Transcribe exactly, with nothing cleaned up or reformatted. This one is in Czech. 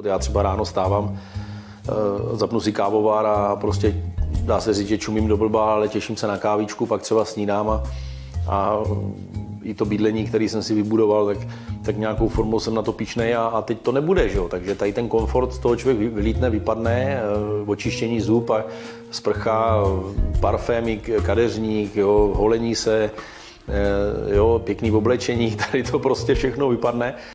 Já třeba ráno stávám, zapnu si kávovár a prostě dá se říct, že čumím do blba, ale těším se na kávičku, pak třeba snídám a, a i to bydlení, který jsem si vybudoval, tak, tak nějakou formou jsem na to pyšnej a, a teď to nebude, že jo? Takže tady ten komfort z toho člověk vylítne, vypadne, očištění zub a sprcha, parfémy, kadeřník, jo, holení se, jo, pěkný oblečení, tady to prostě všechno vypadne.